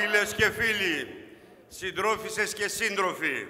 Φίλες και φίλοι, συντρόφισσες και σύντροφοι,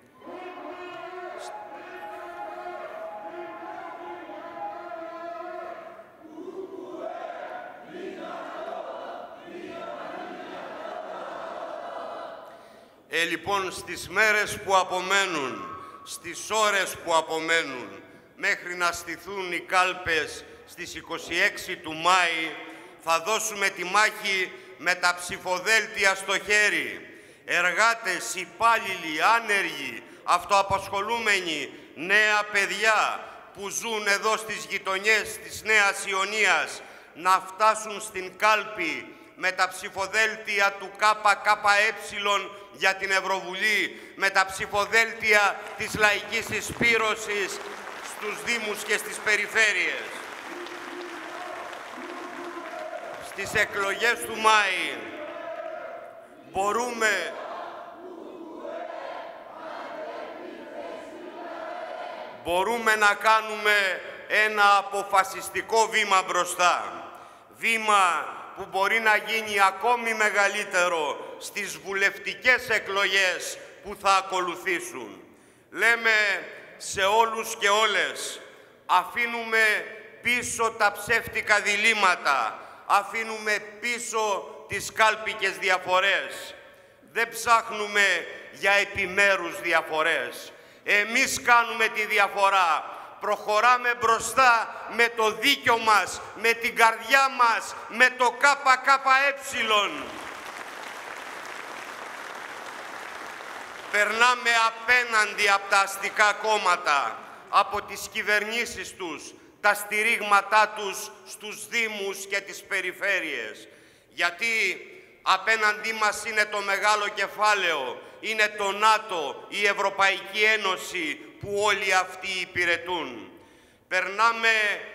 λοιπόν, στις μέρες που απομένουν, στις ώρες που απομένουν, μέχρι να στηθούν οι κάλπες στις 26 του Μάη, θα δώσουμε τη μάχη με τα ψηφοδέλτια στο χέρι. Εργάτες, υπάλληλοι, άνεργοι, αυτοαπασχολούμενοι, νέα παιδιά που ζουν εδώ στις γειτονιές της Νέας Ιωνίας, να φτάσουν στην κάλπη με τα ψηφοδέλτια του ΚΚΕ για την Ευρωβουλή, με τα ψηφοδέλτια της λαϊκής συσπήρωσης στους Δήμους και στις περιφέρειες. Στις εκλογές του Μάη μπορούμε να κάνουμε ένα αποφασιστικό βήμα μπροστά. Βήμα που μπορεί να γίνει ακόμη μεγαλύτερο στις βουλευτικές εκλογές που θα ακολουθήσουν. Λέμε σε όλους και όλες, αφήνουμε πίσω τα ψεύτικα διλήμματα, αφήνουμε πίσω τις κάλπικες διαφορές. Δεν ψάχνουμε για επιμέρους διαφορές. Εμείς κάνουμε τη διαφορά. Προχωράμε μπροστά με το δίκιο μας, με την καρδιά μας, με το ΚΚΕ. Περνάμε απέναντι από τα αστικά κόμματα, από τις κυβερνήσεις τους, τα στηρίγματά τους στους Δήμους και τις περιφέρειες. Γιατί απέναντί μας είναι το μεγάλο κεφάλαιο, είναι το ΝΑΤΟ, η Ευρωπαϊκή Ένωση που όλοι αυτοί υπηρετούν. Περνάμε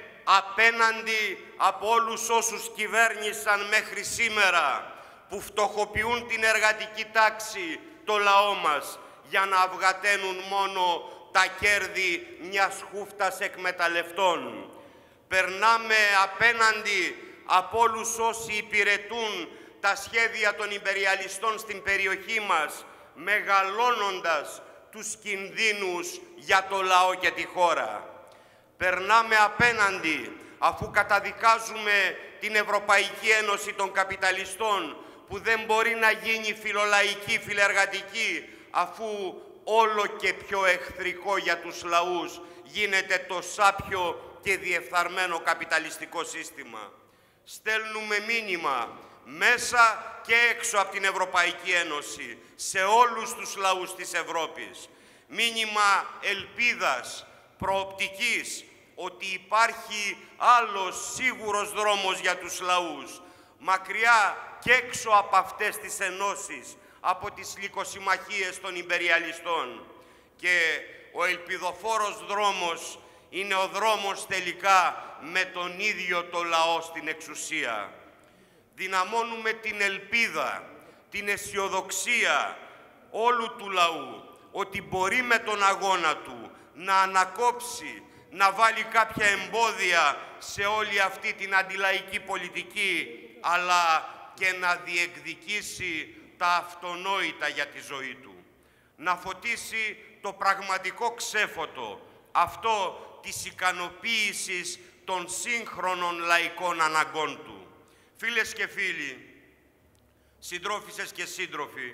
απέναντι από όλους όσους κυβέρνησαν μέχρι σήμερα, που φτωχοποιούν την εργατική τάξη, το λαό μας, για να αυγαταίνουν μόνο τα κέρδη μιας χούφτας εκμεταλλευτών. Περνάμε απέναντι από όλους όσοι υπηρετούν τα σχέδια των ιμπεριαλιστών στην περιοχή μας, μεγαλώνοντας τους κινδύνους για το λαό και τη χώρα. Περνάμε απέναντι αφού καταδικάζουμε την Ευρωπαϊκή Ένωση των Καπιταλιστών, που δεν μπορεί να γίνει φιλολαϊκή, φιλεργατική, αφού όλο και πιο εχθρικό για τους λαούς γίνεται το σάπιο και διεφθαρμένο καπιταλιστικό σύστημα. Στέλνουμε μήνυμα μέσα και έξω από την Ευρωπαϊκή Ένωση, σε όλους τους λαούς της Ευρώπης. Μήνυμα ελπίδας, προοπτικής, ότι υπάρχει άλλος σίγουρος δρόμος για τους λαούς, μακριά και έξω από αυτές τις ενώσεις, από τις λυκοσυμμαχίες των ιμπεριαλιστών. Και ο ελπιδοφόρος δρόμος είναι ο δρόμος τελικά με τον ίδιο το λαό στην εξουσία. Δυναμώνουμε την ελπίδα, την αισιοδοξία όλου του λαού, ότι μπορεί με τον αγώνα του να ανακόψει, να βάλει κάποια εμπόδια σε όλη αυτή την αντιλαϊκή πολιτική, αλλά και να διεκδικήσει τα αυτονόητα για τη ζωή του. Να φωτίσει το πραγματικό ξέφωτο, αυτό της ικανοποίησης των σύγχρονων λαϊκών αναγκών του. Φίλες και φίλοι, συντρόφισσες και σύντροφοι,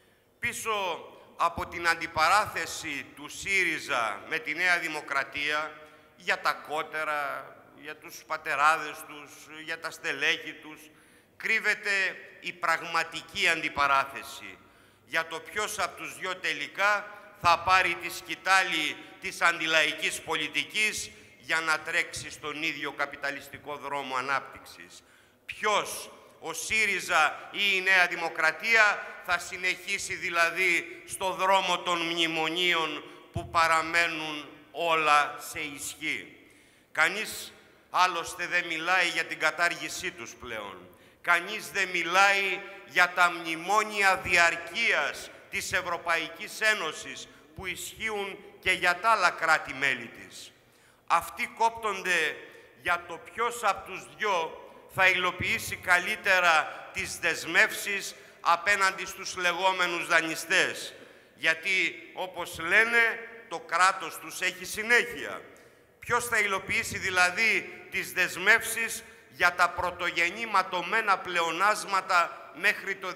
πίσω από την αντιπαράθεση του ΣΥΡΙΖΑ με τη Νέα Δημοκρατία για τα κότερα, για τους πατεράδες τους, για τα στελέχη τους, κρύβεται η πραγματική αντιπαράθεση για το ποιος από τους δυο τελικά θα πάρει τη σκητάλη της αντιλαϊκής πολιτικής για να τρέξει στον ίδιο καπιταλιστικό δρόμο ανάπτυξης. Ποιος, ο ΣΥΡΙΖΑ ή η Νέα Δημοκρατία, θα συνεχίσει δηλαδή στο δρόμο των μνημονίων που παραμένουν όλα σε ισχύ. Κανείς άλλωστε δεν μιλάει για την κατάργησή τους πλέον. Κανείς δεν μιλάει για τα μνημόνια διαρκείας της Ευρωπαϊκής Ένωσης που ισχύουν και για τα άλλα κράτη-μέλη της. Αυτοί κόπτονται για το ποιος από τους δυο θα υλοποιήσει καλύτερα τις δεσμεύσεις απέναντι στους λεγόμενους δανειστές. Γιατί, όπως λένε, το κράτος τους έχει συνέχεια. Ποιος θα υλοποιήσει δηλαδή τις δεσμεύσεις για τα πρωτογενή ματωμένα πλεονάσματα μέχρι το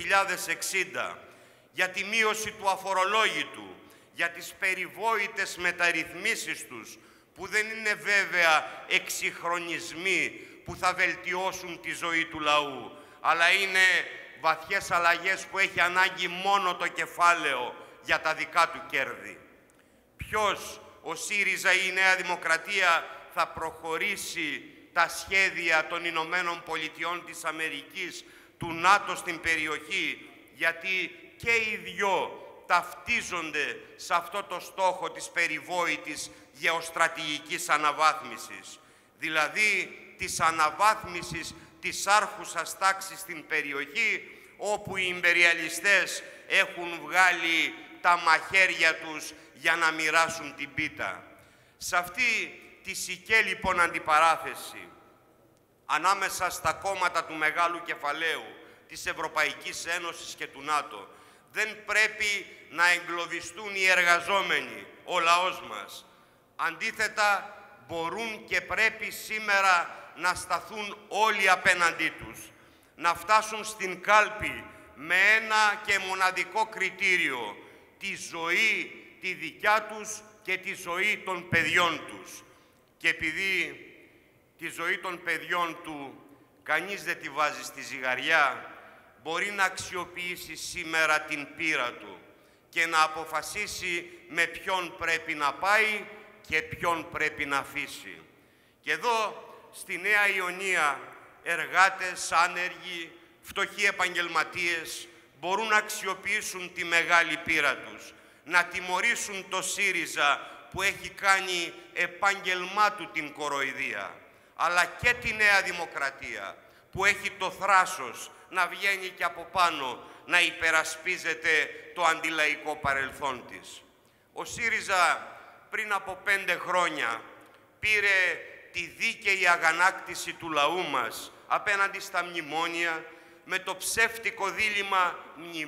2060, για τη μείωση του αφορολόγητου, για τις περιβόητες μεταρρυθμίσεις τους, που δεν είναι βέβαια εξυγχρονισμοί που θα βελτιώσουν τη ζωή του λαού, αλλά είναι βαθιές αλλαγές που έχει ανάγκη μόνο το κεφάλαιο για τα δικά του κέρδη. Ποιος, ο ΣΥΡΙΖΑ ή η Νέα Δημοκρατία, θα προχωρήσει τα σχέδια των Ηνωμένων Πολιτειών της Αμερικής, του ΝΑΤΟ στην περιοχή, γιατί και οι δυο ταυτίζονται σε αυτό το στόχο της περιβόητης γεωστρατηγικής αναβάθμισης, δηλαδή της αναβάθμισης της άρχουσας τάξης στην περιοχή, όπου οι ιμπεριαλιστές έχουν βγάλει τα μαχαίρια τους για να μοιράσουν την πίτα. Σε αυτή τη σικέ λοιπόν αντιπαράθεση ανάμεσα στα κόμματα του μεγάλου κεφαλαίου της Ευρωπαϊκής Ένωσης και του ΝΑΤΟ δεν πρέπει να εγκλωβιστούν οι εργαζόμενοι, ο λαός μας. Αντίθετα, μπορούν και πρέπει σήμερα να σταθούν όλοι απέναντί τους, να φτάσουν στην κάλπη με ένα και μοναδικό κριτήριο, τη ζωή, τη δικιά τους και τη ζωή των παιδιών τους. Και επειδή τη ζωή των παιδιών του κανείς δεν τη βάζει στη ζυγαριά, μπορεί να αξιοποιήσει σήμερα την πείρα του και να αποφασίσει με ποιον πρέπει να πάει και ποιον πρέπει να αφήσει. Και εδώ, στη Νέα Ιωνία, εργάτες, άνεργοι, φτωχοί επαγγελματίες μπορούν να αξιοποιήσουν τη μεγάλη πείρα τους, να τιμωρήσουν το ΣΥΡΙΖΑ που έχει κάνει επάγγελμά του την κοροϊδία, αλλά και τη Νέα Δημοκρατία που έχει το θράσος να βγαίνει και από πάνω να υπερασπίζεται το αντιλαϊκό παρελθόν της. Ο ΣΥΡΙΖΑ πριν από 5 χρόνια πήρε τη δίκαιη αγανάκτηση του λαού μας απέναντι στα μνημόνια με το ψεύτικο δίλημμα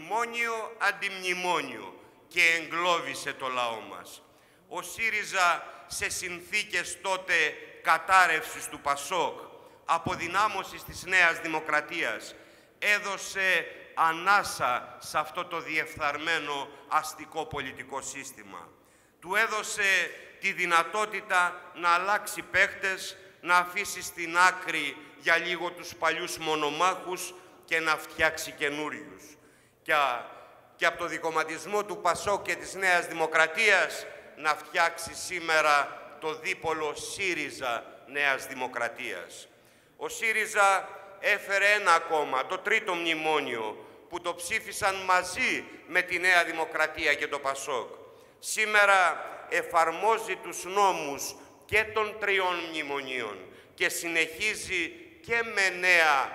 μνημόνιο-αντιμνημόνιο και εγκλώβησε το λαό μας. Ο ΣΥΡΙΖΑ σε συνθήκες τότε κατάρρευσης του ΠΑΣΟΚ, αποδυνάμωσης της Νέας Δημοκρατίας, έδωσε ανάσα σε αυτό το διεφθαρμένο αστικό πολιτικό σύστημα. Του έδωσε τη δυνατότητα να αλλάξει παίχτες, να αφήσει στην άκρη για λίγο τους παλιούς μονομάχους και να φτιάξει καινούριους. Και από το δικομματισμό του ΠΑΣΟΚ και της Νέας Δημοκρατίας να φτιάξει σήμερα το δίπολο ΣΥΡΙΖΑ Νέας Δημοκρατίας. Ο ΣΥΡΙΖΑ έφερε ένα ακόμα, το τρίτο μνημόνιο, που το ψήφισαν μαζί με τη Νέα Δημοκρατία και το ΠΑΣΟΚ. Σήμερα εφαρμόζει τους νόμους και των 3 μνημονίων και συνεχίζει και με νέα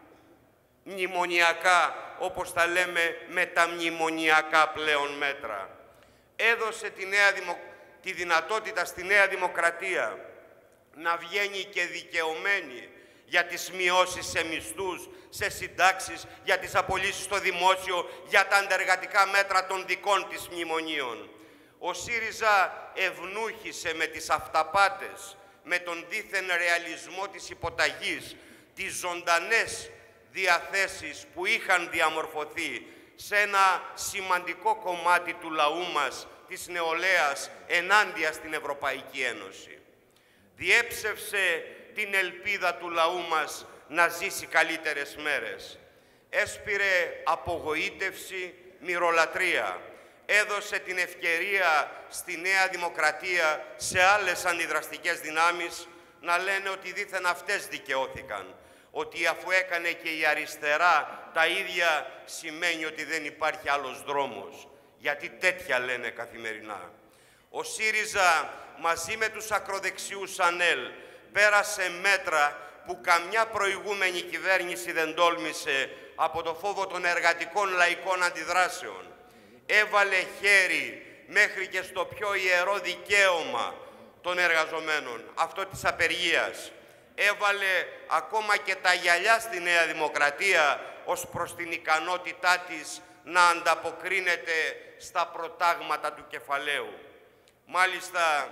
μνημονιακά, όπως τα λέμε, μεταμνημονιακά πλέον μέτρα. Έδωσε τη δυνατότητα στη Νέα Δημοκρατία να βγαίνει και δικαιωμένη για τις μειώσεις σε μισθούς, σε συντάξεις, για τις απολύσεις στο δημόσιο, για τα αντεργατικά μέτρα των δικών της μνημονίων. Ο ΣΥΡΙΖΑ ευνούχησε με τις αυταπάτες, με τον δίθεν ρεαλισμό της υποταγής, τις ζωντανές διαθέσεις που είχαν διαμορφωθεί σε ένα σημαντικό κομμάτι του λαού μας, της νεολαίας, ενάντια στην Ευρωπαϊκή Ένωση. Διέψευσε την ελπίδα του λαού μας να ζήσει καλύτερες μέρες. Έσπηρε απογοήτευση, μυρολατρεία. Έδωσε την ευκαιρία στη Νέα Δημοκρατία σε άλλες αντιδραστικές δυνάμεις να λένε ότι δήθεν αυτές δικαιώθηκαν. Ότι αφού έκανε και η αριστερά τα ίδια σημαίνει ότι δεν υπάρχει άλλος δρόμος. Γιατί τέτοια λένε καθημερινά. Ο ΣΥΡΙΖΑ μαζί με τους ακροδεξιούς ΑΝΕΛ πέρασε μέτρα που καμιά προηγούμενη κυβέρνηση δεν τόλμησε από το φόβο των εργατικών λαϊκών αντιδράσεων. Έβαλε χέρι μέχρι και στο πιο ιερό δικαίωμα των εργαζομένων, αυτό της απεργίας. Έβαλε ακόμα και τα γυαλιά στη Νέα Δημοκρατία ως προς την ικανότητά της να ανταποκρίνεται στα προτάγματα του κεφαλαίου. Μάλιστα,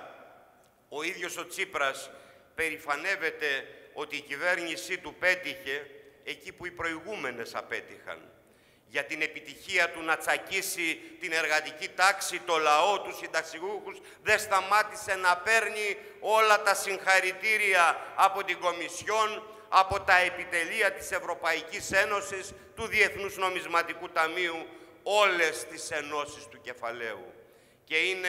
ο ίδιος ο Τσίπρας περηφανεύεται ότι η κυβέρνησή του πέτυχε εκεί που οι προηγούμενες απέτυχαν. Για την επιτυχία του να τσακίσει την εργατική τάξη, το λαό, τους συνταξιούχους, δεν σταμάτησε να παίρνει όλα τα συγχαρητήρια από την Κομισιόν, από τα επιτελεία της Ευρωπαϊκής Ένωσης, του Διεθνούς Νομισματικού Ταμείου, όλες τις ενώσεις του κεφαλαίου. Και είναι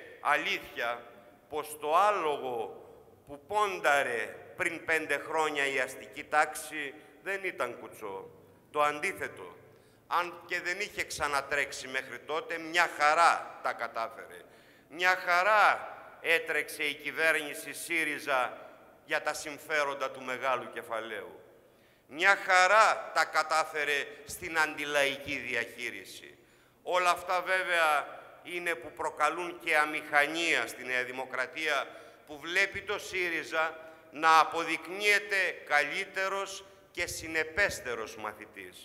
αλήθεια πως το άλογο που πόνταρε πριν 5 χρόνια η αστική τάξη δεν ήταν κουτσό. Το αντίθετο. Αν και δεν είχε ξανατρέξει μέχρι τότε, μια χαρά τα κατάφερε. Μια χαρά έτρεξε η κυβέρνηση ΣΥΡΙΖΑ για τα συμφέροντα του μεγάλου κεφαλαίου. Μια χαρά τα κατάφερε στην αντιλαϊκή διαχείριση. Όλα αυτά βέβαια είναι που προκαλούν και αμηχανία στη Νέα Δημοκρατία, που βλέπει το ΣΥΡΙΖΑ να αποδεικνύεται καλύτερος και συνεπέστερος μαθητής.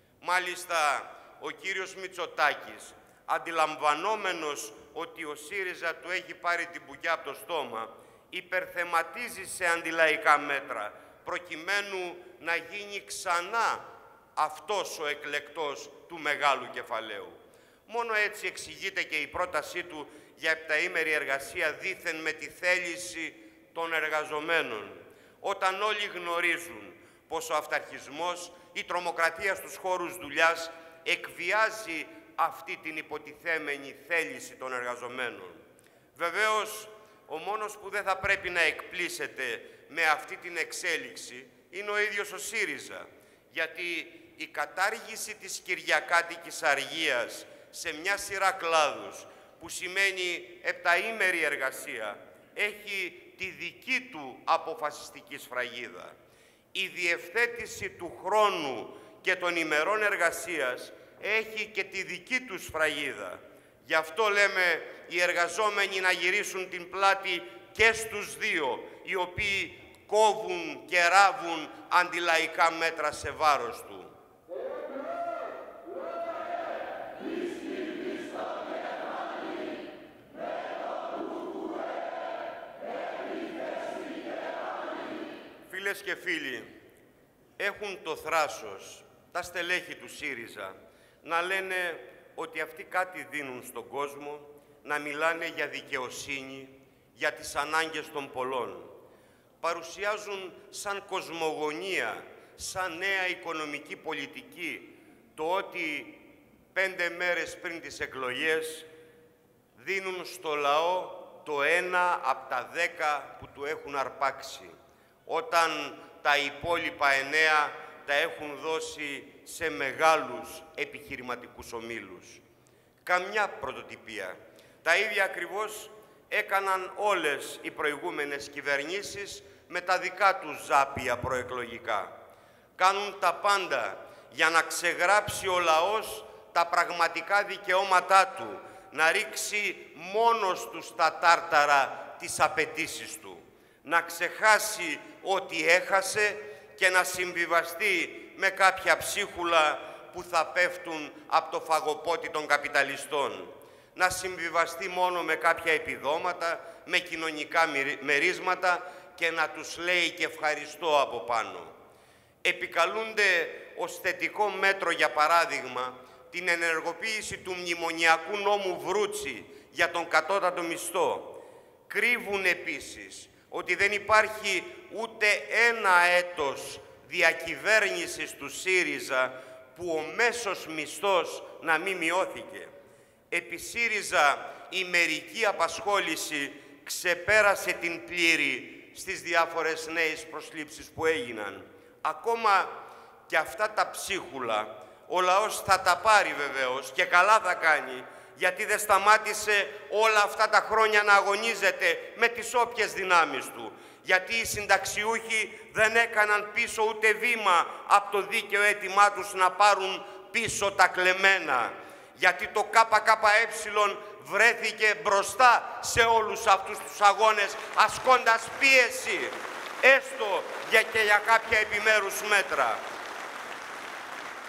Μάλιστα, ο κύριος Μητσοτάκης, αντιλαμβανόμενος ότι ο ΣΥΡΙΖΑ του έχει πάρει την μπουκιά από το στόμα, υπερθεματίζει σε αντιλαϊκά μέτρα, προκειμένου να γίνει ξανά αυτός ο εκλεκτός του μεγάλου κεφαλαίου. Μόνο έτσι εξηγείται και η πρότασή του για επταήμερη εργασία δήθεν με τη θέληση των εργαζομένων, όταν όλοι γνωρίζουν πως ο αυταρχισμός, η τρομοκρατία στους χώρους δουλειάς εκβιάζει αυτή την υποτιθέμενη θέληση των εργαζομένων. Βεβαίως, ο μόνος που δεν θα πρέπει να εκπλήσεται με αυτή την εξέλιξη είναι ο ίδιος ο ΣΥΡΙΖΑ, γιατί η κατάργηση της κυριακάτικης αργίας σε μια σειρά κλάδους, που σημαίνει επταήμερη εργασία, έχει τη δική του αποφασιστική σφραγίδα. Η διευθέτηση του χρόνου και των ημερών εργασίας έχει και τη δική του σφραγίδα. Γι' αυτό λέμε οι εργαζόμενοι να γυρίσουν την πλάτη και στους δύο, οι οποίοι κόβουν και ράβουν αντιλαϊκά μέτρα σε βάρος του. Φίλες και φίλοι, έχουν το θράσος τα στελέχη του ΣΥΡΙΖΑ να λένε ότι αυτοί κάτι δίνουν στον κόσμο, να μιλάνε για δικαιοσύνη, για τις ανάγκες των πολλών. Παρουσιάζουν σαν κοσμογονία, σαν νέα οικονομική πολιτική, το ότι 5 μέρες πριν τις εκλογές δίνουν στο λαό το 1 από τα 10 που του έχουν αρπάξει, όταν τα υπόλοιπα 9 τα έχουν δώσει σε μεγάλους επιχειρηματικούς ομίλους. Καμιά πρωτοτυπία. Τα ίδια ακριβώς έκαναν όλες οι προηγούμενες κυβερνήσεις με τα δικά τους ζάπια προεκλογικά. Κάνουν τα πάντα για να ξεγράψει ο λαός τα πραγματικά δικαιώματά του, να ρίξει μόνος του στα τάρταρα τις απαιτήσεις του, να ξεχάσει ό,τι έχασε και να συμβιβαστεί με κάποια ψίχουλα που θα πέφτουν από το φαγοπότι των καπιταλιστών. Να συμβιβαστεί μόνο με κάποια επιδόματα, με κοινωνικά μερίσματα και να τους λέει και ευχαριστώ από πάνω. Επικαλούνται ως θετικό μέτρο, για παράδειγμα, την ενεργοποίηση του μνημονιακού νόμου Βρούτσι για τον κατώτατο μισθό. Κρύβουν επίσης ότι δεν υπάρχει ούτε ένα έτος διακυβέρνησης του ΣΥΡΙΖΑ που ο μέσος μισθός να μην μειώθηκε. Επί ΣΥΡΙΖΑ η μερική απασχόληση ξεπέρασε την πλήρη στις διάφορες νέες προσλήψεις που έγιναν. Ακόμα και αυτά τα ψίχουλα ο λαός θα τα πάρει βεβαίως και καλά θα κάνει, γιατί δεν σταμάτησε όλα αυτά τα χρόνια να αγωνίζεται με τις όποιες δυνάμεις του. Γιατί οι συνταξιούχοι δεν έκαναν πίσω ούτε βήμα από το δίκαιο αίτημά τους να πάρουν πίσω τα κλεμμένα. Γιατί το ΚΚΕ βρέθηκε μπροστά σε όλους αυτούς τους αγώνες, ασκώντας πίεση, έστω και για κάποια επιμέρους μέτρα.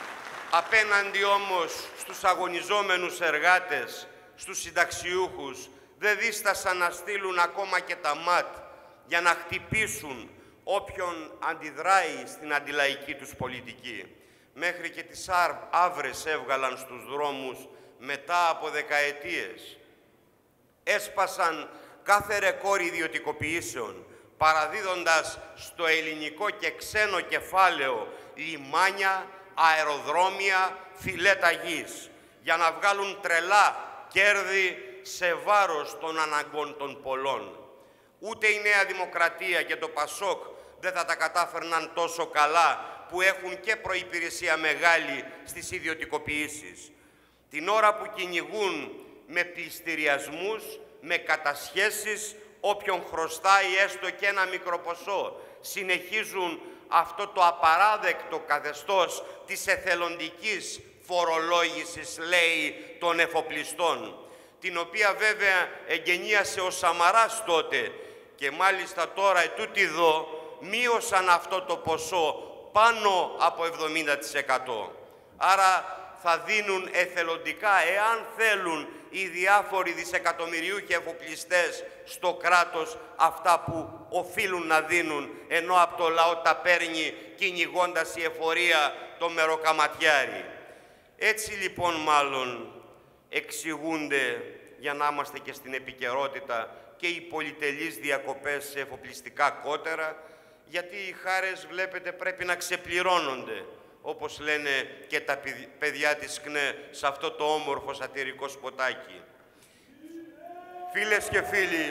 Απέναντι όμως στους αγωνιζόμενους εργάτες, στους συνταξιούχους, δεν δίστασαν να στείλουν ακόμα και τα ΜΑΤ για να χτυπήσουν όποιον αντιδράει στην αντιλαϊκή τους πολιτική. Μέχρι και τις άβρες έβγαλαν στους δρόμους μετά από δεκαετίες. Έσπασαν κάθε ρεκόρ ιδιωτικοποιήσεων, παραδίδοντας στο ελληνικό και ξένο κεφάλαιο λιμάνια, αεροδρόμια, φιλέτα γης, για να βγάλουν τρελά κέρδη σε βάρος των αναγκών των πολλών. Ούτε η Νέα Δημοκρατία και το ΠΑΣΟΚ δεν θα τα κατάφερναν τόσο καλά, που έχουν και προϋπηρεσία μεγάλη στις ιδιωτικοποιήσεις. Την ώρα που κυνηγούν με πληστηριασμούς, με κατασχέσεις, όποιον χρωστάει έστω και ένα μικρό ποσό, συνεχίζουν αυτό το απαράδεκτο καθεστώς της εθελοντικής φορολόγησης, λέει, των εφοπλιστών, την οποία βέβαια εγκαινίασε ο Σαμαράς τότε, και μάλιστα τώρα ετούτοι εδώ μείωσαν αυτό το ποσό πάνω από 70%. Άρα θα δίνουν εθελοντικά, εάν θέλουν, οι διάφοροι δισεκατομμυριούχοι εφοπλιστές στο κράτος αυτά που οφείλουν να δίνουν, ενώ από το λαό τα παίρνει κυνηγώντας η εφορία το μεροκαματιάρι. Έτσι λοιπόν μάλλον εξηγούνται, για να είμαστε και στην επικαιρότητα, και οι πολυτελείς διακοπές σε εφοπλιστικά κότερα, γιατί οι χάρες, βλέπετε, πρέπει να ξεπληρώνονται, όπως λένε και τα παιδιά της ΚΝΕ σε αυτό το όμορφο σατυρικό σποτάκι. Φίλες και φίλοι,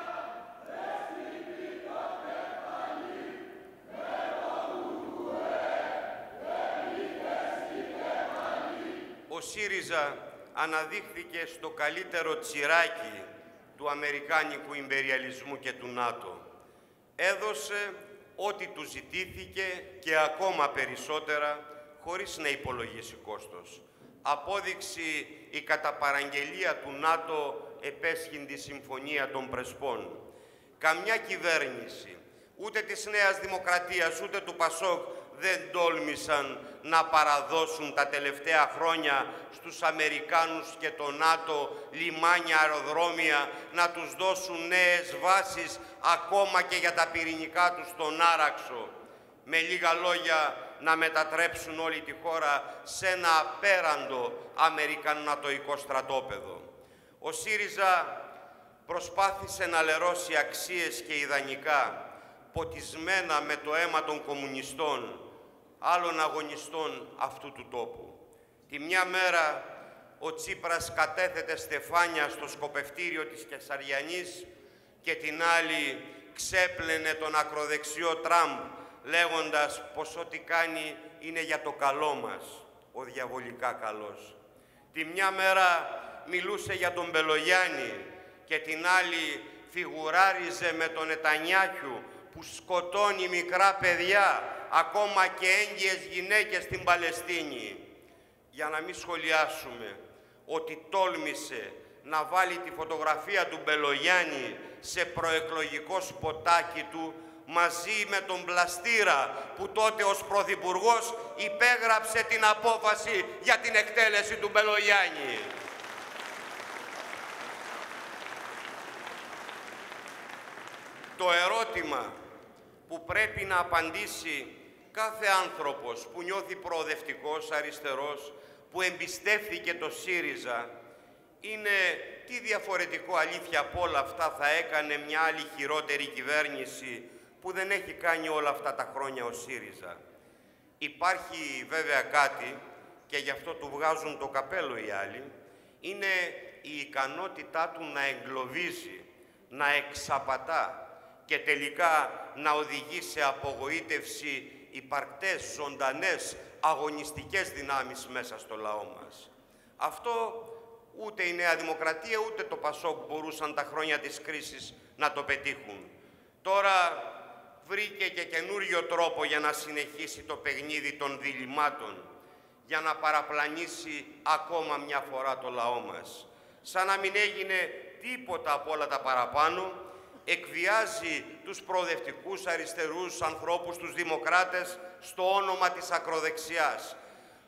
ο ΣΥΡΙΖΑ αναδείχθηκε στο καλύτερο τσιράκι του αμερικάνικου ιμπεριαλισμού και του ΝΑΤΟ. Έδωσε ό,τι του ζητήθηκε και ακόμα περισσότερα, χωρίς να υπολογίσει κόστος. Απόδειξη η καταπαραγγελία του ΝΑΤΟ επέσχυντη συμφωνία των Πρεσπών. Καμιά κυβέρνηση, ούτε της Νέας Δημοκρατίας, ούτε του ΠΑΣΟΚ, δεν τόλμησαν να παραδώσουν τα τελευταία χρόνια στους Αμερικάνους και το ΝΑΤΟ λιμάνια, αεροδρόμια, να τους δώσουν νέες βάσεις ακόμα και για τα πυρηνικά τους στον Άραξο. Με λίγα λόγια, να μετατρέψουν όλη τη χώρα σε ένα απέραντο αμερικανατοϊκό στρατόπεδο. Ο ΣΥΡΙΖΑ προσπάθησε να λερώσει αξίες και ιδανικά, ποτισμένα με το αίμα των κομμουνιστών, άλλων αγωνιστών αυτού του τόπου. Τη μια μέρα ο Τσίπρας κατέθετε στεφάνια στο σκοπευτήριο της Κεσαριανής και την άλλη ξέπλαινε τον ακροδεξιό Τραμπ, λέγοντας πως ό,τι κάνει είναι για το καλό μας, ο διαβολικά καλός. Τη μια μέρα μιλούσε για τον Μπελογιάννη και την άλλη φιγουράριζε με τον Νετανιάχιου, που σκοτώνει μικρά παιδιά, ακόμα και έγκυες γυναίκες στην Παλαιστίνη. Για να μην σχολιάσουμε ότι τόλμησε να βάλει τη φωτογραφία του Μπελογιάννη σε προεκλογικό σποτάκι του, μαζί με τον Πλαστήρα, που τότε ως πρωθυπουργός υπέγραψε την απόφαση για την εκτέλεση του Μπελογιάννη. Το ερώτημα που πρέπει να απαντήσει κάθε άνθρωπος που νιώθει προοδευτικός, αριστερός, που εμπιστεύθηκε το ΣΥΡΙΖΑ, είναι τι διαφορετικό, αλήθεια, από όλα αυτά θα έκανε μια άλλη χειρότερη κυβέρνηση που δεν έχει κάνει όλα αυτά τα χρόνια ο ΣΥΡΙΖΑ. Υπάρχει βέβαια κάτι, και γι' αυτό του βγάζουν το καπέλο οι άλλοι, είναι η ικανότητά του να εγκλωβίζει, να εξαπατά και τελικά να οδηγεί σε απογοήτευση υπαρκτές, ζωντανές, αγωνιστικές δυνάμεις μέσα στο λαό μας. Αυτό ούτε η Νέα Δημοκρατία ούτε το ΠΑΣΟΚ μπορούσαν τα χρόνια της κρίσης να το πετύχουν. Τώρα βρήκε και καινούριο τρόπο για να συνεχίσει το παιχνίδι των διλημάτων, για να παραπλανήσει ακόμα μια φορά το λαό μας. Σαν να μην έγινε τίποτα από όλα τα παραπάνω, εκβιάζει τους προοδευτικούς αριστερούς ανθρώπους, τους δημοκράτες, στο όνομα της ακροδεξιάς.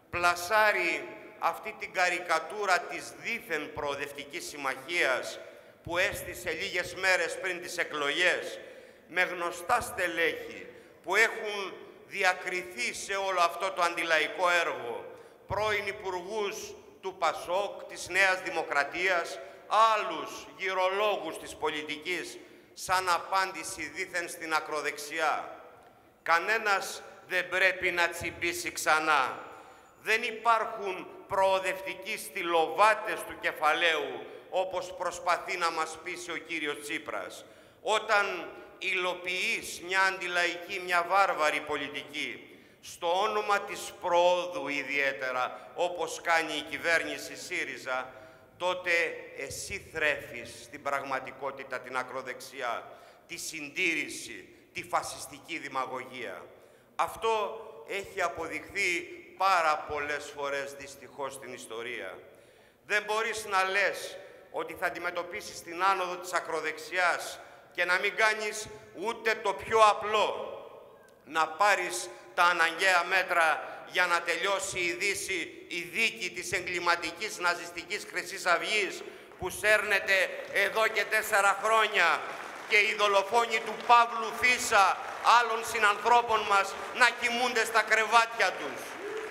πλασάρει αυτή την καρικατούρα της δήθεν προοδευτικής συμμαχίας που έστησε λίγες μέρες πριν τις εκλογές, με γνωστά στελέχη που έχουν διακριθεί σε όλο αυτό το αντιλαϊκό έργο, πρώην υπουργούς του ΠΑΣΟΚ, της Νέας Δημοκρατίας, άλλους γυρολόγους της πολιτικής, σαν απάντηση δήθεν στην ακροδεξιά. Κανένας δεν πρέπει να τσιμπήσει ξανά. Δεν υπάρχουν προοδευτικοί στυλοβάτες του κεφαλαίου, όπως προσπαθεί να μας πείσει ο κύριος Τσίπρας. Όταν υλοποιείς μια αντιλαϊκή, μια βάρβαρη πολιτική, στο όνομα της προόδου ιδιαίτερα, όπως κάνει η κυβέρνηση ΣΥΡΙΖΑ, τότε εσύ θρέφεις στην πραγματικότητα την ακροδεξιά, τη συντήρηση, τη φασιστική δημαγωγία. Αυτό έχει αποδειχθεί πάρα πολλές φορές δυστυχώς στην ιστορία. Δεν μπορείς να λες ότι θα αντιμετωπίσεις την άνοδο της ακροδεξιάς και να μην κάνεις ούτε το πιο απλό, να πάρεις τα αναγκαία μέτρα για να τελειώσει η Δύση, η δίκη της εγκληματικής ναζιστικής Χρυσής Αυγής που σέρνεται εδώ και 4 χρόνια και οι δολοφόνοι του Παύλου Φίσα, άλλων συνανθρώπων μας, να κοιμούνται στα κρεβάτια τους.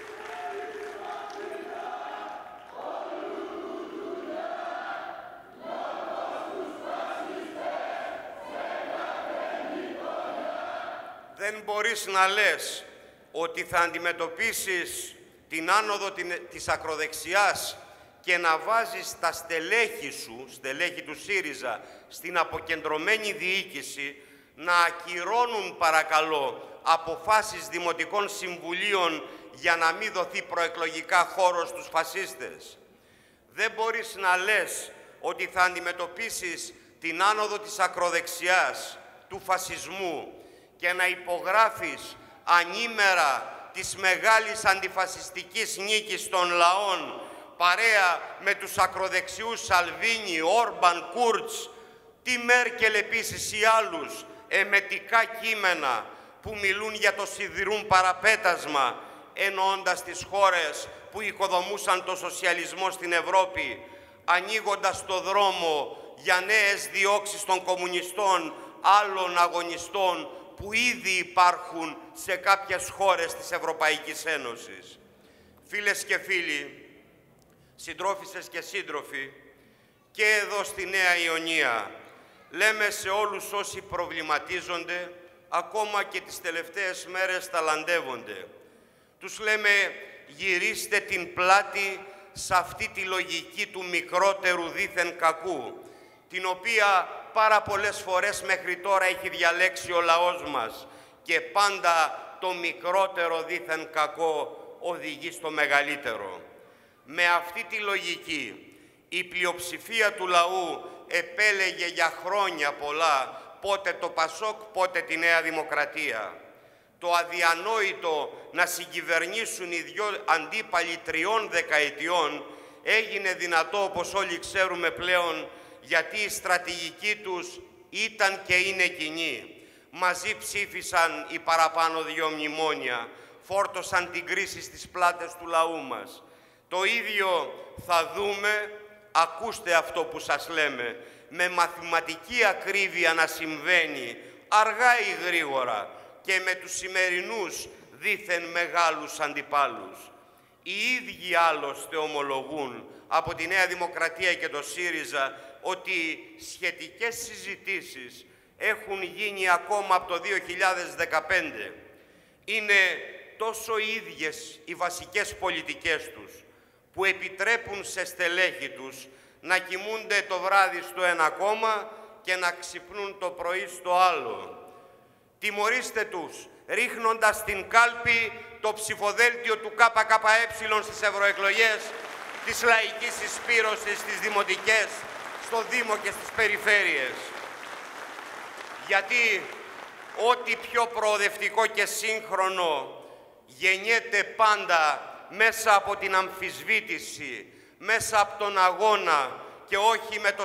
Δεν μπορείς να λες ότι θα αντιμετωπίσεις την άνοδο της ακροδεξιάς και να βάζεις τα στελέχη σου, στελέχη του ΣΥΡΙΖΑ, στην αποκεντρωμένη διοίκηση, να ακυρώνουν, παρακαλώ, αποφάσεις δημοτικών συμβουλίων για να μην δοθεί προεκλογικά χώρος στους φασίστες. Δεν μπορείς να λες ότι θα αντιμετωπίσεις την άνοδο της ακροδεξιάς, του φασισμού, και να υπογράφεις ανήμερα της μεγάλης αντιφασιστικής νίκης των λαών, παρέα με τους ακροδεξιούς Σαλβίνι, Όρμπαν, Κούρτς, τη Μέρκελ επίσης ή άλλους, εμετικά κείμενα που μιλούν για το σιδηρούν παραπέτασμα, εννοώντας τις χώρες που οικοδομούσαν το σοσιαλισμό στην Ευρώπη, ανοίγοντας το δρόμο για νέες διώξεις των κομμουνιστών, άλλων αγωνιστών που ήδη υπάρχουν σε κάποιες χώρες της Ευρωπαϊκής Ένωσης. Φίλες και φίλοι, συντρόφισσες και σύντροφοι, και εδώ στη Νέα Ιωνία λέμε σε όλους όσοι προβληματίζονται, ακόμα και τις τελευταίες μέρες ταλαντεύονται. Τους λέμε γυρίστε την πλάτη σε αυτή τη λογική του μικρότερου δήθεν κακού, την οποία πάρα πολλές φορές μέχρι τώρα έχει διαλέξει ο λαός μας και πάντα το μικρότερο δήθεν κακό οδηγεί στο μεγαλύτερο. Με αυτή τη λογική η πλειοψηφία του λαού επέλεγε για χρόνια πολλά πότε το ΠΑΣΟΚ, πότε τη Νέα Δημοκρατία. Το αδιανόητο να συγκυβερνήσουν οι δυο αντίπαλοι 3 δεκαετιών έγινε δυνατό, όπως όλοι ξέρουμε πλέον, γιατί η στρατηγική τους ήταν και είναι κοινή. Μαζί ψήφισαν οι παραπάνω 2 μνημόνια, φόρτωσαν την κρίση στις πλάτες του λαού μας. Το ίδιο θα δούμε, ακούστε αυτό που σας λέμε, με μαθηματική ακρίβεια να συμβαίνει, αργά ή γρήγορα, και με τους σημερινούς δήθεν μεγάλους αντιπάλους. Οι ίδιοι άλλωστε ομολογούν από τη Νέα Δημοκρατία και το ΣΥΡΙΖΑ ότι σχετικές συζητήσεις έχουν γίνει ακόμα από το 2015. Είναι τόσο ίδιες οι βασικές πολιτικές τους που επιτρέπουν σε στελέχη τους να κοιμούνται το βράδυ στο ένα κόμμα και να ξυπνούν το πρωί στο άλλο. Τιμωρήστε τους, ρίχνοντας στην κάλπη το ψηφοδέλτιο του ΚΚΕ στις ευρωεκλογές, της λαϊκής συσπήρωσης, στις δημοτικές, στο Δήμο και στις περιφέρειες. Γιατί ό,τι πιο προοδευτικό και σύγχρονο γεννιέται πάντα μέσα από την αμφισβήτηση, μέσα από τον αγώνα και όχι με το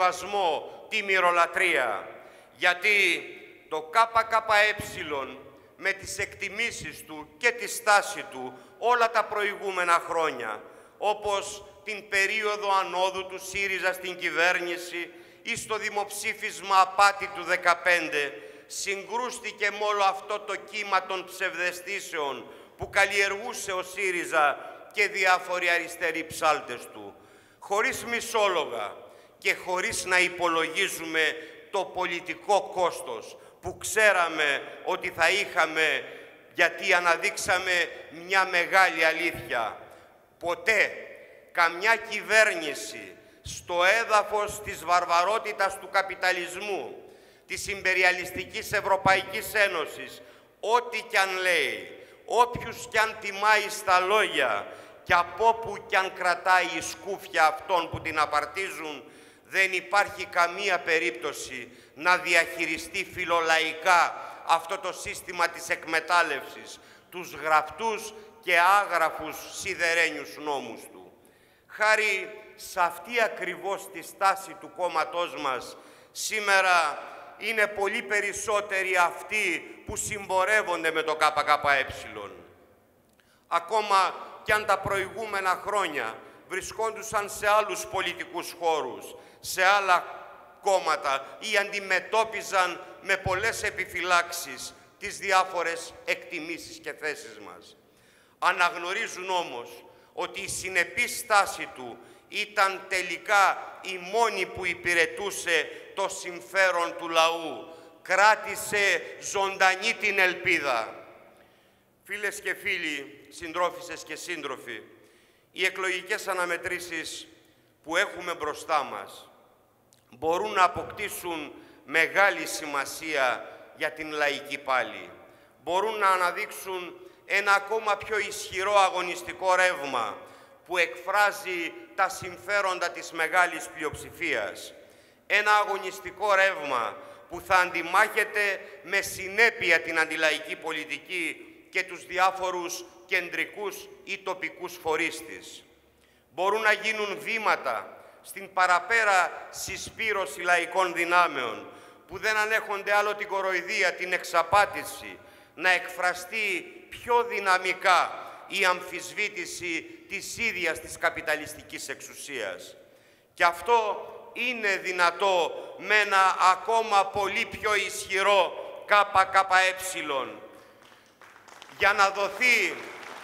συμβιβασμό, τη μυρολατρεία. Γιατί το ΚΚΕ με τις εκτιμήσεις του και τη στάση του όλα τα προηγούμενα χρόνια, όπως την περίοδο ανόδου του ΣΥΡΙΖΑ στην κυβέρνηση ή στο δημοψήφισμα απάτη του 2015, συγκρούστηκε με όλο αυτό το κύμα των ψευδαισθήσεων που καλλιεργούσε ο ΣΥΡΙΖΑ και διάφοροι αριστεροί ψάλτες του, χωρίς μισόλογα και χωρίς να υπολογίζουμε το πολιτικό κόστος που ξέραμε ότι θα είχαμε, γιατί αναδείξαμε μια μεγάλη αλήθεια. Ποτέ καμιά κυβέρνηση στο έδαφος της βαρβαρότητας του καπιταλισμού, της ιμπεριαλιστικής Ευρωπαϊκής Ένωσης, ό,τι κι αν λέει, όποιους κι αν τιμάει στα λόγια και από όπου κι αν κρατάει η σκούφια αυτών που την απαρτίζουν, δεν υπάρχει καμία περίπτωση να διαχειριστεί φιλολαϊκά αυτό το σύστημα της εκμετάλλευσης, τους γραπτούς και άγραφους σιδερένιους νόμους του. Χάρη σε αυτή ακριβώς τη στάση του κόμματός μας, σήμερα είναι πολύ περισσότεροι αυτοί που συμπορεύονται με το ΚΚΕ. Ακόμα κι αν τα προηγούμενα χρόνια βρισκόντουσαν σε άλλους πολιτικούς χώρους, σε άλλα κόμματα ή αντιμετώπιζαν με πολλές επιφυλάξεις τις διάφορες εκτιμήσεις και θέσεις μας. Αναγνωρίζουν όμως ότι η συνεπή στάση του ήταν τελικά η μόνη που υπηρετούσε το συμφέρον του λαού. Κράτησε ζωντανή την ελπίδα. Φίλες και φίλοι, συντρόφισσες και σύντροφοι, οι εκλογικές αναμετρήσεις που έχουμε μπροστά μας μπορούν να αποκτήσουν μεγάλη σημασία για την λαϊκή πάλη. Μπορούν να αναδείξουν ένα ακόμα πιο ισχυρό αγωνιστικό ρεύμα που εκφράζει τα συμφέροντα της μεγάλης πλειοψηφίας. Ένα αγωνιστικό ρεύμα που θα αντιμάχεται με συνέπεια την αντιλαϊκή πολιτική και τους διάφορους κεντρικούς ή τοπικούς φορείς της. Μπορούν να γίνουν βήματα στην παραπέρα συσπήρωση λαϊκών δυνάμεων που δεν ανέχονται άλλο την κοροϊδία, την εξαπάτηση, να εκφραστεί πιο δυναμικά η αμφισβήτηση της ίδιας της καπιταλιστικής εξουσίας. Και αυτό είναι δυνατό με ένα ακόμα πολύ πιο ισχυρό ΚΚΕ, για να δοθεί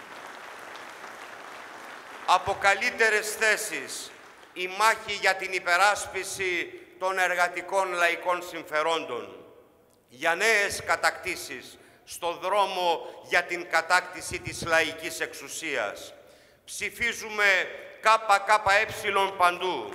από καλύτερες θέσεις η μάχη για την υπεράσπιση των εργατικών λαϊκών συμφερόντων, για νέες κατακτήσεις στο δρόμο για την κατάκτηση της λαϊκής εξουσίας. Ψηφίζουμε ΚΚΕ παντού.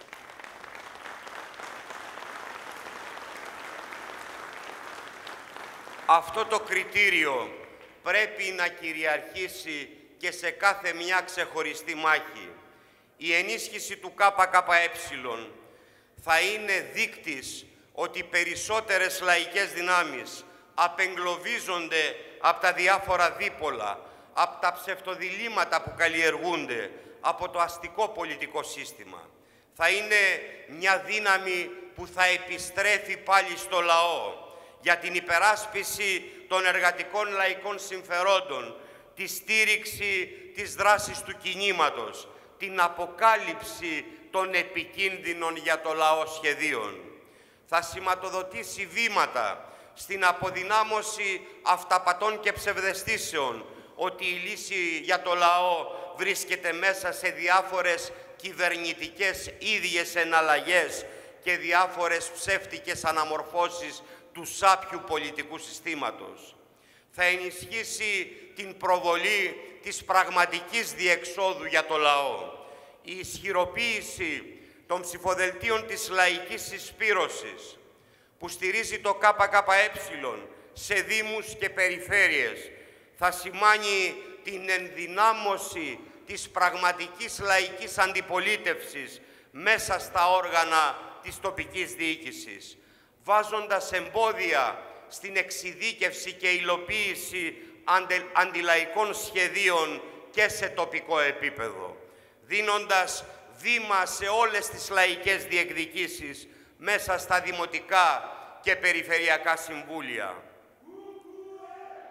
Αυτό το κριτήριο πρέπει να κυριαρχήσει και σε κάθε μια ξεχωριστή μάχη. Η ενίσχυση του ΚΚΕ θα είναι δείκτης ότι περισσότερες λαϊκές δυνάμεις απεγκλωβίζονται από τα διάφορα δίπολα, από τα ψευτοδιλήμματα που καλλιεργούνται, από το αστικό πολιτικό σύστημα. Θα είναι μια δύναμη που θα επιστρέφει πάλι στο λαό για την υπεράσπιση των εργατικών λαϊκών συμφερόντων, τη στήριξη της δράσης του κινήματος, την αποκάλυψη των επικίνδυνων για το λαό σχεδίων. Θα σηματοδοτήσει βήματα στην αποδυνάμωση αυταπατών και ψευδαισθήσεων ότι η λύση για το λαό βρίσκεται μέσα σε διάφορες κυβερνητικές ίδιες εναλλαγές και διάφορες ψεύτικες αναμορφώσεις του σάπιου πολιτικού συστήματος. Θα ενισχύσει την προβολή της πραγματικής διεξόδου για το λαό. Η ισχυροποίηση των ψηφοδελτίων της λαϊκής συσπήρωσης που στηρίζει το ΚΚΕ σε δήμους και περιφέρειες θα σημάνει την ενδυνάμωση της πραγματικής λαϊκής αντιπολίτευσης μέσα στα όργανα της τοπικής διοίκησης, βάζοντας εμπόδια στην εξειδίκευση και υλοποίηση αντιλαϊκών σχεδίων και σε τοπικό επίπεδο, δίνοντας βήμα σε όλες τις λαϊκές διεκδικήσεις μέσα στα δημοτικά και περιφερειακά συμβούλια.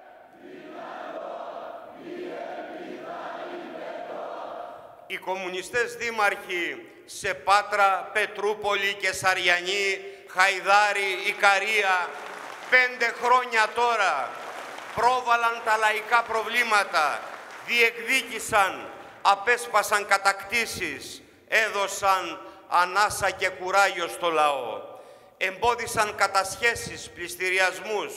οι κομμουνιστές δήμαρχοι σε Πάτρα, Πετρούπολη και Σαριανή, Χαϊδάρη, Ικαρία, 5 χρόνια τώρα πρόβαλαν τα λαϊκά προβλήματα, διεκδίκησαν, απέσπασαν κατακτήσεις, έδωσαν ανάσα και κουράγιο στο λαό. Εμπόδισαν κατασχέσεις, πληστηριασμούς,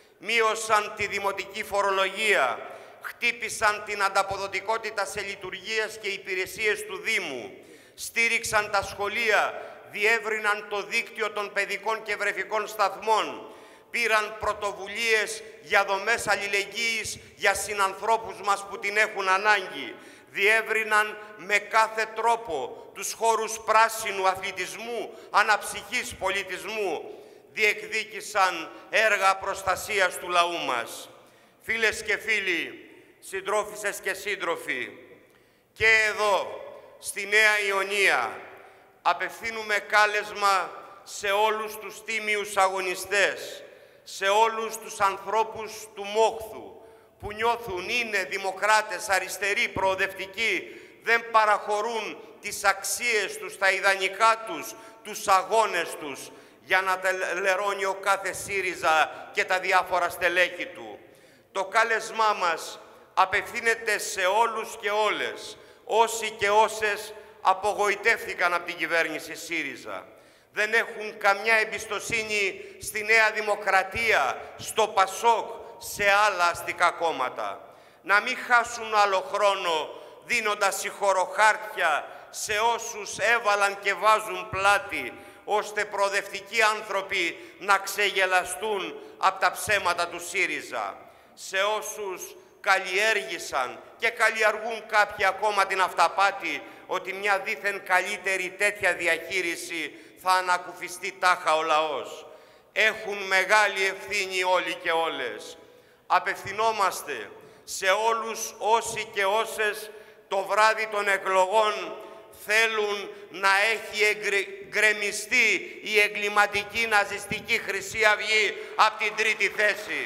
μείωσαν τη δημοτική φορολογία, χτύπησαν την ανταποδοτικότητα σε λειτουργίες και υπηρεσίες του Δήμου, στήριξαν τα σχολεία, διεύρυναν το δίκτυο των παιδικών και βρεφικών σταθμών, πήραν πρωτοβουλίες για δομές αλληλεγγύης για συνανθρώπους μας που την έχουν ανάγκη, διεύρυναν με κάθε τρόπο τους χώρους πράσινου, αθλητισμού, αναψυχής, πολιτισμού, διεκδίκησαν έργα προστασίας του λαού μας. Φίλες και φίλοι, συντρόφισσες και σύντροφοι, και εδώ, στη Νέα Ιωνία, απευθύνουμε κάλεσμα σε όλους τους τίμιους αγωνιστές, σε όλους τους ανθρώπους του μόχθου, που νιώθουν είναι δημοκράτες, αριστεροί, προοδευτικοί, δεν παραχωρούν τις αξίες τους, τα ιδανικά τους, τους αγώνες τους, για να τελερώνει ο κάθε ΣΥΡΙΖΑ και τα διάφορα στελέχη του. Το κάλεσμά μας απευθύνεται σε όλους και όλες, όσοι και όσες απογοητεύθηκαν από την κυβέρνηση ΣΥΡΙΖΑ. Δεν έχουν καμιά εμπιστοσύνη στη Νέα Δημοκρατία, στο ΠΑΣΟΚ, σε άλλα αστικά κόμματα. Να μην χάσουν άλλο χρόνο δίνοντας συγχωροχάρτια σε όσους έβαλαν και βάζουν πλάτη, ώστε προοδευτικοί άνθρωποι να ξεγελαστούν από τα ψέματα του ΣΥΡΙΖΑ. Σε όσους καλλιέργησαν και καλλιεργούν κάποιοι ακόμα την αυταπάτη ότι μια δήθεν καλύτερη τέτοια διαχείριση θα ανακουφιστεί τάχα ο λαός. Έχουν μεγάλη ευθύνη όλοι και όλες. Απευθυνόμαστε σε όλους όσοι και όσες το βράδυ των εκλογών θέλουν να έχει γκρεμιστεί η εγκληματική ναζιστική Χρυσή Αυγή από την τρίτη θέση.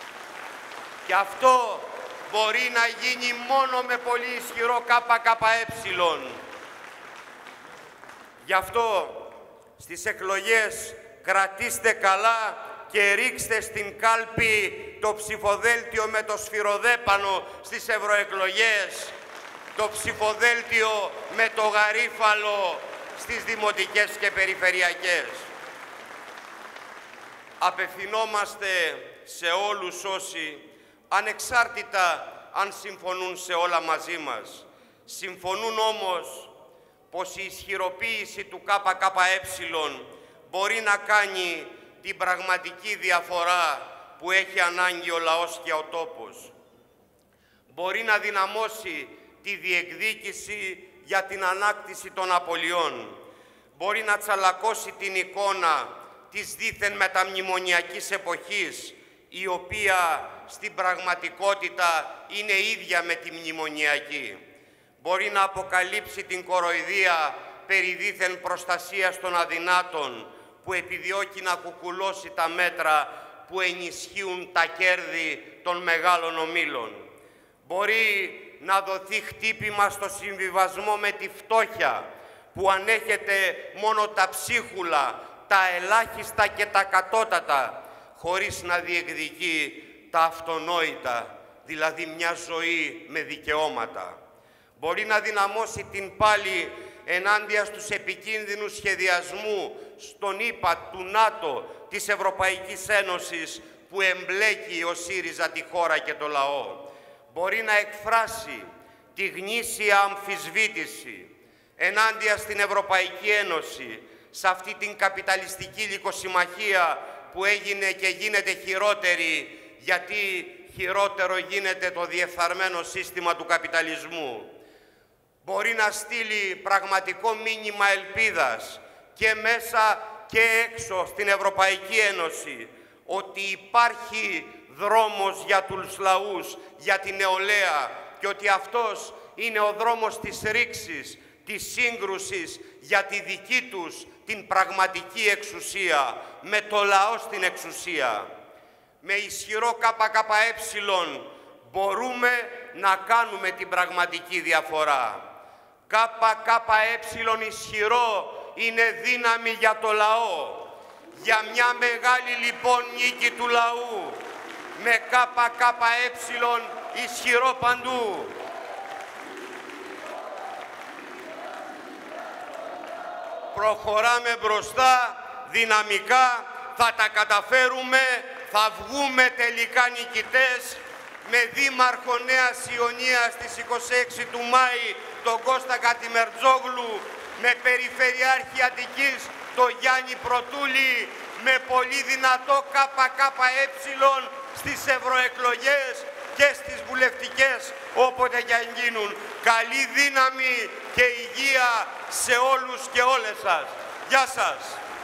Και αυτό μπορεί να γίνει μόνο με πολύ ισχυρό ΚΚΕ. Γι' αυτό στις εκλογές κρατήστε καλά και ρίξτε στην κάλπη το ψηφοδέλτιο με το σφυροδέπανο στις ευρωεκλογές, το ψηφοδέλτιο με το γαρίφαλο στις δημοτικές και περιφερειακές. Απευθυνόμαστε σε όλους όσοι, ανεξάρτητα αν συμφωνούν σε όλα μαζί μας, συμφωνούν όμως πως η ισχυροποίηση του ΚΚΕ μπορεί να κάνει την πραγματική διαφορά που έχει ανάγκη ο λαός και ο τόπος. Μπορεί να δυναμώσει τη διεκδίκηση για την ανάκτηση των απολειών. Μπορεί να τσαλακώσει την εικόνα της δήθεν μεταμνημονιακής εποχής, η οποία στην πραγματικότητα είναι ίδια με τη μνημονιακή. Μπορεί να αποκαλύψει την κοροϊδία περί δήθεν προστασίας των αδυνάτων, που επιδιώκει να κουκουλώσει τα μέτρα που ενισχύουν τα κέρδη των μεγάλων ομίλων. Μπορεί να δοθεί χτύπημα στο συμβιβασμό με τη φτώχεια, που ανέχεται μόνο τα ψίχουλα, τα ελάχιστα και τα κατώτατα, χωρίς να διεκδικεί τα αυτονόητα, δηλαδή μια ζωή με δικαιώματα. Μπορεί να δυναμώσει την πάλη ενάντια στους επικίνδυνους σχεδιασμού στον ΙΠΑ, του ΝΑΤΟ, της Ευρωπαϊκής Ένωσης, που εμπλέκει ο ΣΥΡΙΖΑ τη χώρα και το λαό. Μπορεί να εκφράσει τη γνήσια αμφισβήτηση ενάντια στην Ευρωπαϊκή Ένωση, σε αυτή την καπιταλιστική λυκοσυμμαχία που έγινε και γίνεται χειρότερη, γιατί χειρότερο γίνεται το διεφθαρμένο σύστημα του καπιταλισμού. Μπορεί να στείλει πραγματικό μήνυμα ελπίδας και μέσα και έξω στην Ευρωπαϊκή Ένωση, ότι υπάρχει δρόμος για τους λαούς, για την νεολαία, και ότι αυτός είναι ο δρόμος της ρήξης, της σύγκρουσης για τη δική τους την πραγματική εξουσία, με το λαό στην εξουσία. Με ισχυρό ΚΚΕ μπορούμε να κάνουμε την πραγματική διαφορά. ΚΚΕ ισχυρό είναι δύναμη για το λαό. Για μια μεγάλη λοιπόν νίκη του λαού, με ΚΚΕ ισχυρό παντού. Προχωράμε μπροστά, δυναμικά, θα τα καταφέρουμε, θα βγούμε τελικά νικητές, με δήμαρχο Νέας Ιωνίας στις 26 του Μάη τον Κώστα Κατημερτζόγλου, με περιφερειάρχη Αττικής τον Γιάννη Πρωτούλη, με πολύ δυνατό ΚΚΕ στις ευρωεκλογές και στις βουλευτικές όποτε και αν γίνουν. Καλή δύναμη και υγεία σε όλους και όλες σας. Γεια σας.